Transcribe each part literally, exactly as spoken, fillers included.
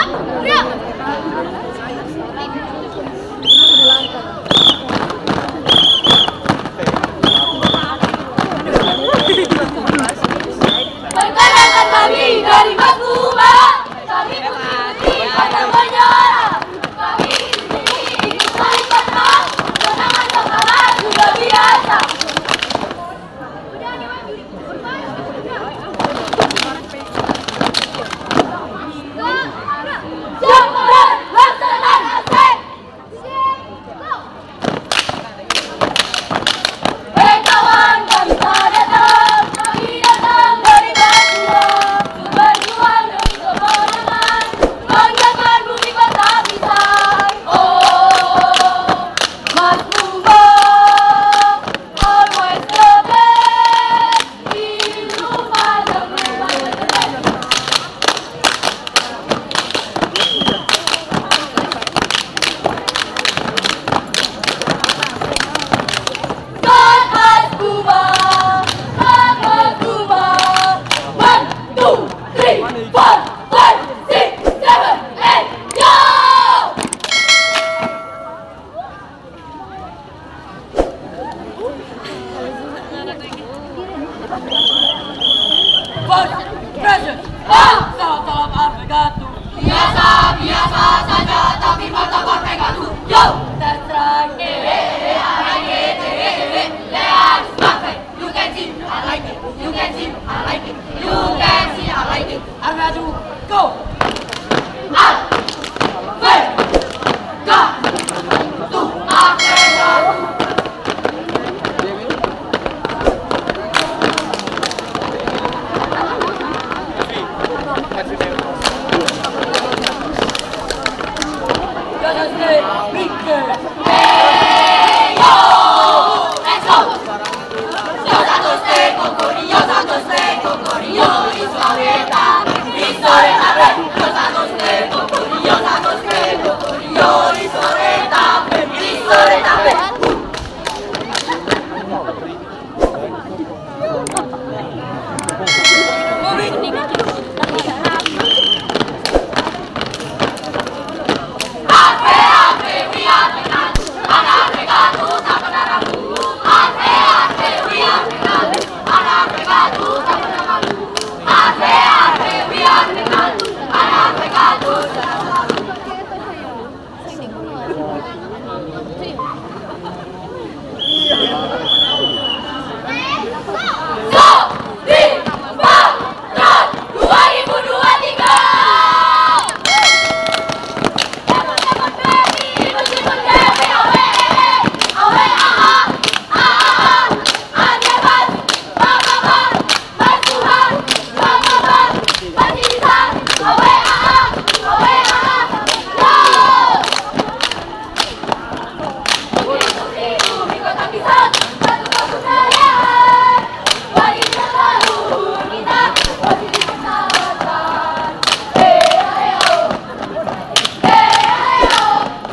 Perkenalkan kami dari Maspuma. Kami putri pada menyala. Kami ini saling kenal. Kenangan kekalan sudah biasa. Jangan laksanakan asik. Hei kawan, kami telah datang. Kami datang dari Maspuma. Berjuang demi kemenangan. Banggakan bumi kota pisang. Oh, Maspuma, always the best. Di Lumajang, Lumajang the best. God Maspuma, God Maspuma. One, two, three, four, five, six, seven, eight, go! Bos, present. Ah! Salam salam Arvegatu. Biasa, biasa saja, tapi mantap Arvegatu. Yo! That's right. Eh, eh, eh, I like it, eh, eh, eh, let's rock it. You can see, I like it. You can see, I like it. You can see, I like it. Arvegatu, go. Arvegatu, Arvegatu. Jangan stay, pikir. Hey yo, let's go. Yo satu stay kokori, yo satu stay kokori, yo isoleta, isoleta bre. Yo satu stay kokori, yo satu stay kokori, yo isoleta, isoleta bre. Ave ave we Arvegatu, Arvegatu tak pernah ragu. Ave ave we Arvegatu, Arvegatu tak pernah ragu. Ave ave we Arvegatu, Arvegatu tak pernah ragu. Go! Di Bangkok dua ribu dua puluh tiga. Lemon baby, meskipun baby awe, awe aha, aha, anebas, bakaban, basuhan, bakaban, batisan, awe aha, awe aha, go! Putri bumi kota pisang, satu kebudayaan, bagi leluhur kita, positif pesawatan. Hey ayo, hey ayo,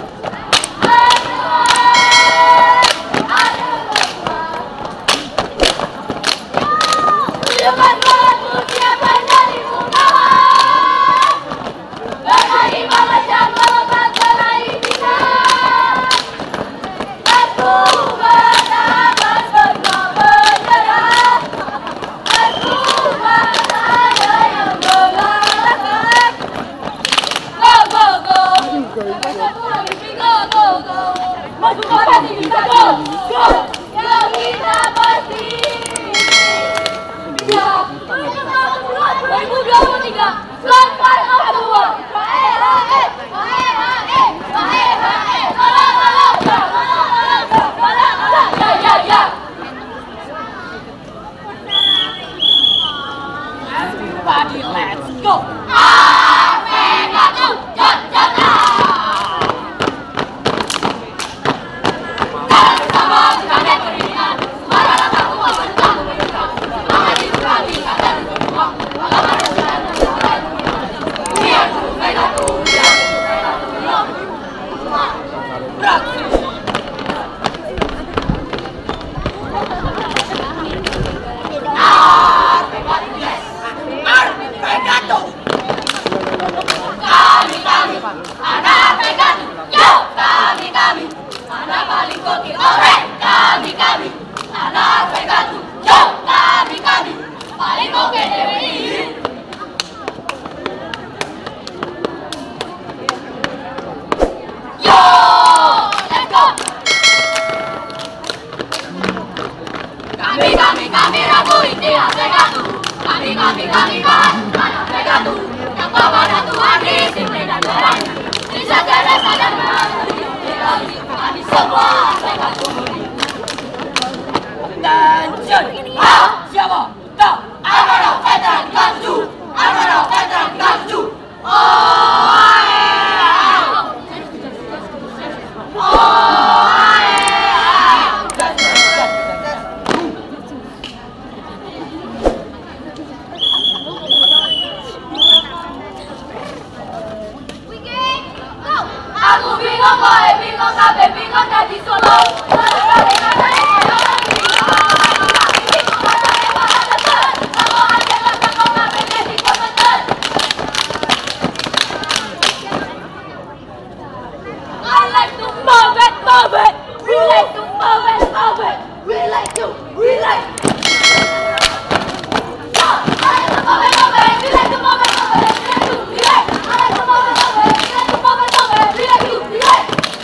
depan batu siapa darimu kawan? Berani mengajak melompat meraih bintang. Aku bertahan bersama menyerah. Aku tak ada yang mengalahkan. Go go go, satu lagi go go go. Maspuma pasti bisa go go. Yang kita pasti bisa. dua ribu dua puluh tiga, selamat Maspuma. Era eh, era eh, era eh. Malah malah malah malah malah malah ya ya ya. Everybody, let's go. Arvegatu, jat jat. Bersama kita kepada Tuhan disiplin dan berani. Bisa jadi sadar kami semua Arvegatu. Attention! Jawa, go! Arvegatu veteran Gatu. Arvegatu veteran Gatu. Oh, aku bingung boy, bingung kabe, bingung dari Solo. I like to move it, move it. We like to move it, move it. We like to, we like. Yeah, I like to move it, move it. We like to move it, move it. We like to, we like. I like to move it, move it. We like to move it, move it. We like to, we like.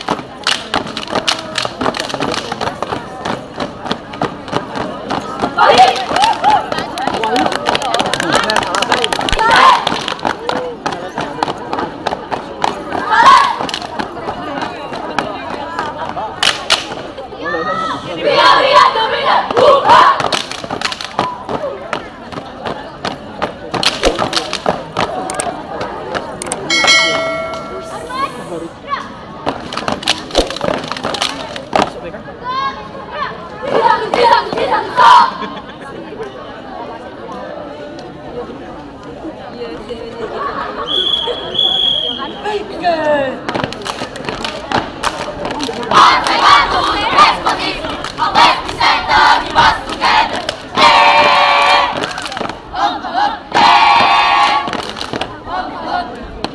Arvegatu explosive, always be center, we must together. Hey, um, um, hey, um, um.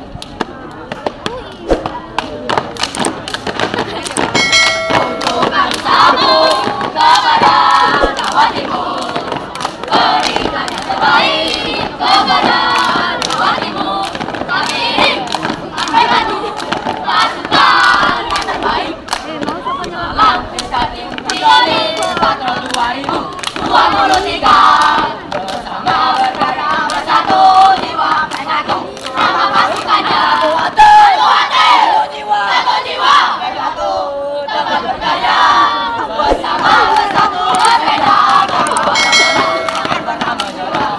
Untuk bangsamu kepada kawan Timur, berikan yang terbaik kepada kawan Timur. Kami Arvegatu pasukan yang terbaik. Dalam pesta tim Tigolis Patrol dua ribu dua puluh tiga bersama bergerak bersatu jiwa Arvegatu. Nama pasukannya satu hati, satu jiwa, satu jiwa Arvegatu. Tetap berjaya bersama bersatu berbeda membawa kemenangan bersama jalan.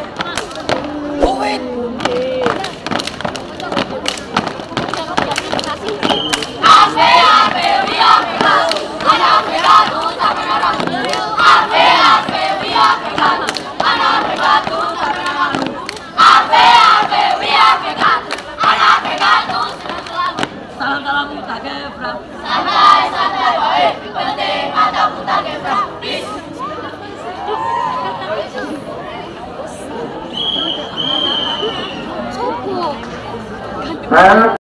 Uwit. Arve, Arve, we Arvegatu. Ana Arvegatu tak pernah ragu. Arve, Arve, we Arvegatu. Ana Arvegatu tak pernah ragu. Arve, Arve, we Arvegatu. Ana Arvegatu selalu. Salam-salam tak gebrak. Santai, santai, baik. Penting matamu tak gebrak. Peace. Well,